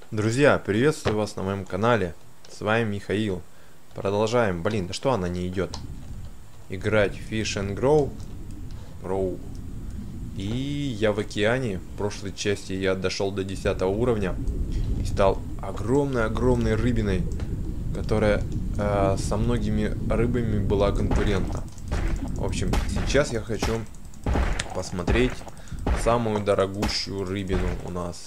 Друзья, приветствую вас на моем канале. С вами Михаил. Продолжаем. Блин, да что она не идет? Играть Fish and Grow. И я в океане. В прошлой части я дошел до 10 уровня. И стал огромной рыбиной, которая со многими рыбами была конкурентна. В общем, сейчас я хочу посмотреть самую дорогущую рыбину у нас.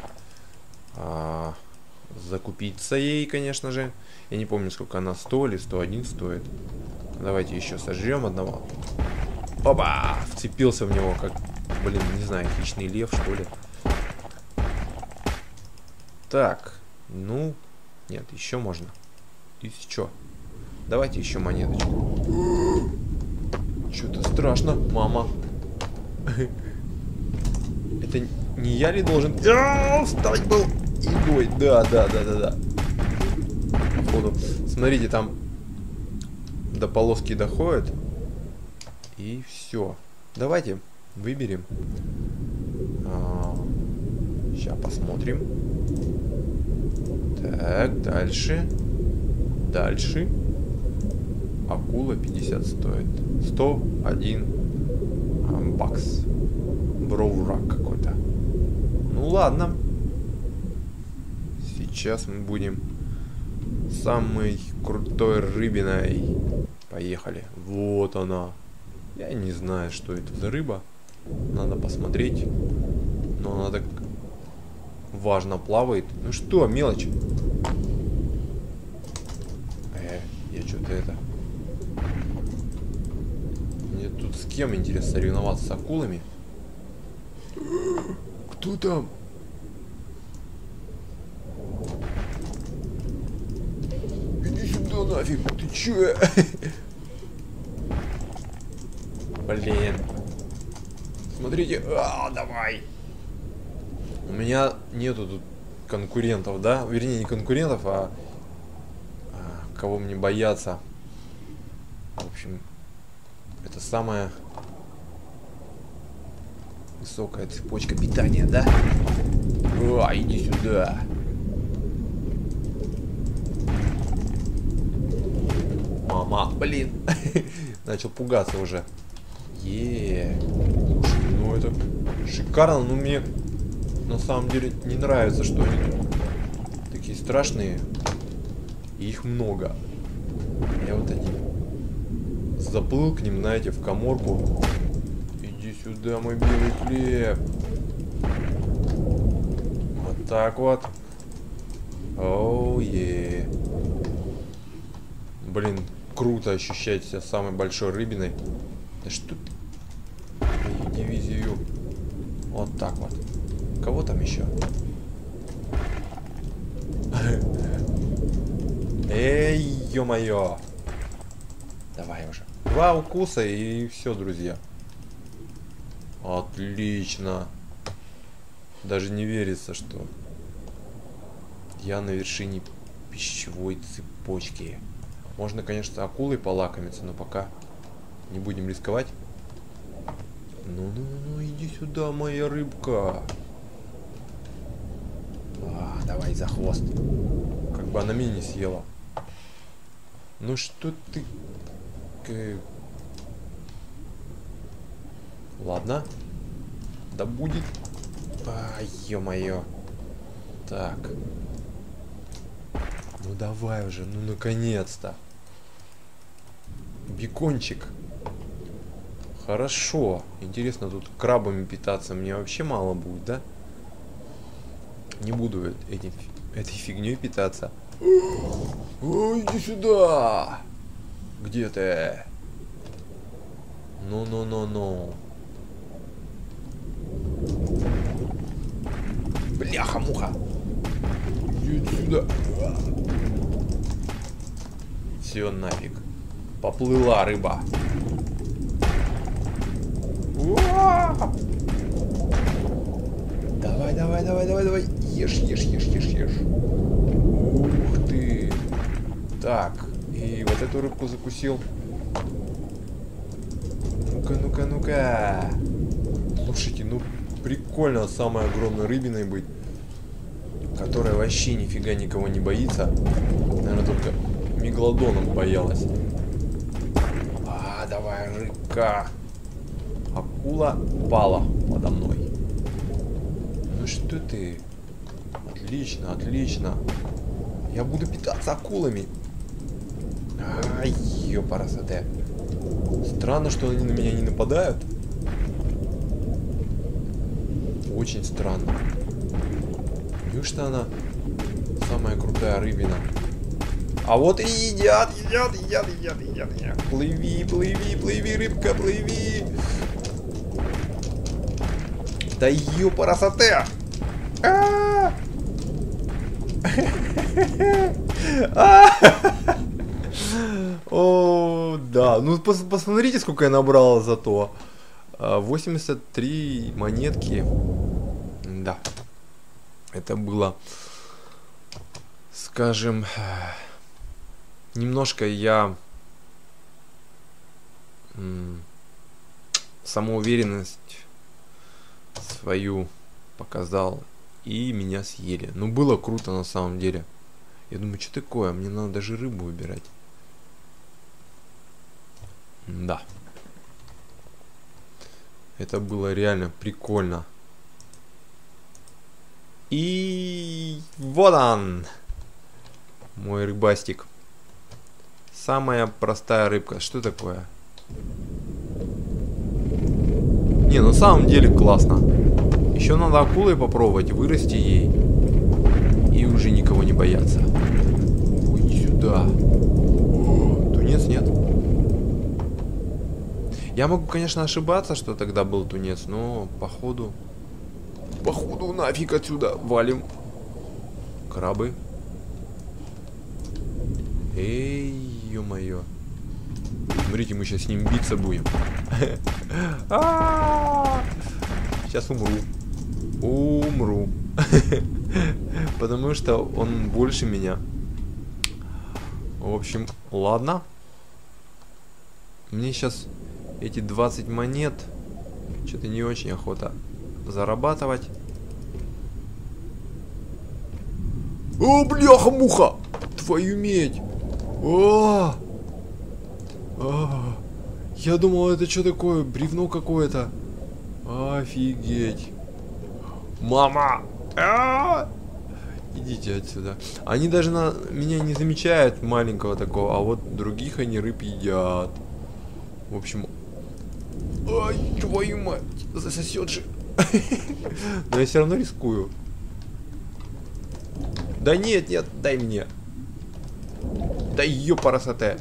Закупиться ей, конечно же. Я не помню, сколько она 100 или 101 стоит. Давайте еще сожрем одного. Опа! Вцепился в него, как, блин, не знаю, хищный лев, что ли. Так, ну, нет, еще можно. Еще. Давайте еще монеточку. Что-то страшно, мама. Это не я ли должен встать был игой? Да. Походу. Смотрите, там до полоски доходит. И все. Давайте выберем. Сейчас посмотрим. Так, дальше. Акула 50 стоит. 101 бакс. Броурак какой-то. Ну ладно. Сейчас мы будем самой крутой рыбиной. Поехали. Вот она. Я не знаю, что это за рыба. Надо посмотреть. Но она так важно плавает. Ну что, мелочь? Я что-то это... Мне тут с кем, интересно, соревноваться? С акулами? Кто там? Иди сюда нафиг, ты че? Блин. Смотрите, давай. У меня нету тут конкурентов, да? Вернее, не конкурентов, а кого мне бояться. В общем, это самая высокая цепочка питания, да? Иди сюда. Мама, блин. Начал пугаться уже. Слушай, ну это шикарно, но мне на самом деле не нравится, что они такие страшные. И их много. Я вот один заплыл к ним, знаете, в каморку. Иди сюда, мой белый хлеб. Вот так вот. Оу-е. Блин, круто ощущать себя самой большой рыбиной. Да что ты? Мою дивизию. Вот так вот. Кого там еще? Эй, ё-моё. Давай уже. 2 укуса и все, друзья. Отлично. Даже не верится, что я на вершине пищевой цепочки. Можно, конечно, акулой полакомиться, но пока не будем рисковать. Ну, иди сюда, моя рыбка. Давай за хвост. Как бы она меня не съела. Ну что ты... Ладно. Да будет. Ё-моё. Так. Ну давай уже, ну наконец-то. Бекончик. Хорошо. Интересно, тут крабами питаться мне вообще мало будет, да? Не буду этой фигней питаться. Ой, иди сюда! Где ты? Ну. Бляха-муха. Иди сюда. Все нафиг. Поплыла рыба. Давай. Ешь. Ух ты. Так. И вот эту рыбку закусил. Ну-ка. Слушайте, ну прикольно самой огромной рыбиной быть. которая вообще нифига никого не боится. Наверное, только мегалодоном боялась. Давай, рыбка. Акула пала подо мной. Ну что ты? Отлично, отлично. Я буду питаться акулами. Ай, ёпарасоте. Странно, что они на меня не нападают. Очень странно. Неужто она самая крутая рыбина? А вот и едят. Плыви, плыви, плыви, рыбка, плыви. Да ёпарасоте. О, да. Ну, посмотрите, сколько я набрал зато. 83 монетки. Да. Это было, скажем, немножко я самоуверенность свою показал. И меня съели. Ну, было круто на самом деле. Я думаю, что такое? Мне надо даже рыбу выбирать. Да. Это было реально прикольно. И вот он. Мой рыбастик. Самая простая рыбка. Что такое? Не, на самом деле классно. Еще надо акулой попробовать, вырасти ей. И уже никого не бояться. Ой, сюда. О, тунец нет? Я могу, конечно, ошибаться, что тогда был тунец, но походу нафиг отсюда валим. Крабы. Эй, ё-моё. Смотрите, мы сейчас с ним биться будем. Сейчас умру. Потому что он больше меня. В общем, ладно. Мне сейчас эти 20 монет что-то не очень охота зарабатывать. О, бляха-муха! Твою медь! Я думал, это что такое? Бревно какое-то. Офигеть. Мама! Идите отсюда. Они даже на меня не замечают, маленького такого, а вот других они рыб едят. В общем... Ай, твою мать! Засосет же. Но я все равно рискую. Да нет, дай мне. Да ёпарасоте.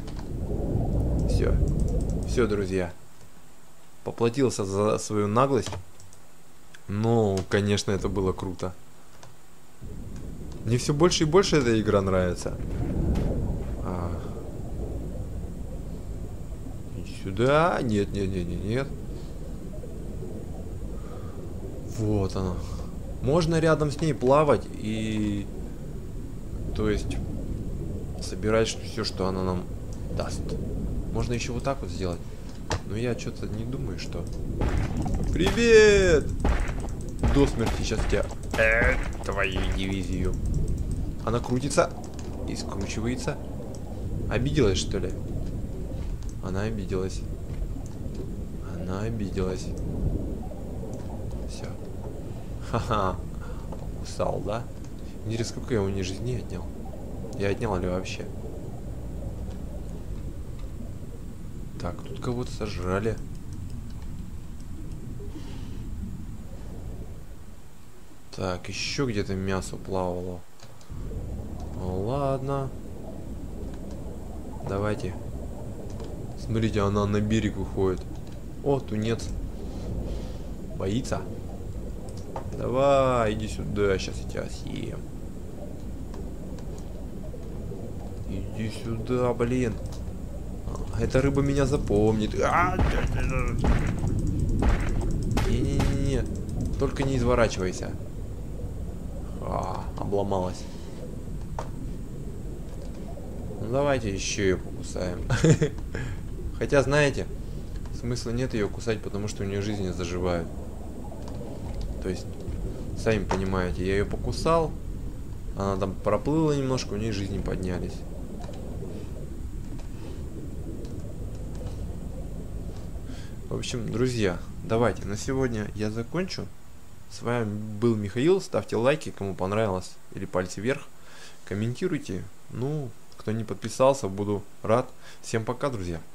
Все, друзья. Поплатился за свою наглость. Но, конечно, это было круто. Мне все больше и больше эта игра нравится. Иди сюда. Нет. Вот она. Можно рядом с ней плавать и... То есть... Собирать все, что она нам даст. Можно еще вот так вот сделать. Но я что-то не думаю, что... Привет! До смерти сейчас тебя... твою дивизию. Она крутится и скручивается. Обиделась, что ли? Она обиделась. Все. Ха-ха. Покусал, да? Интересно, сколько я у нее жизни отнял? Я отнял ли вообще? Так, тут кого-то сожрали. Так, еще где-то мясо плавало. Ладно. Давайте. Смотрите, она на берег уходит. О, тунец. Боится? Давай, иди сюда, сейчас я тебя съем. Иди сюда, блин. Эта рыба меня запомнит. Не-не-не. Только не изворачивайся. Обломалась. Ну давайте еще ее покусаем. Хотя, знаете, смысла нет ее кусать, потому что у нее жизни заживают. То есть, сами понимаете, я ее покусал, Она там проплыла немножко, у нее жизни поднялись. В общем, друзья, давайте на сегодня я закончу. С вами был Михаил. Ставьте лайки, кому понравилось, или пальцы вверх. Комментируйте. Ну, кто не подписался, буду рад. Всем пока, друзья.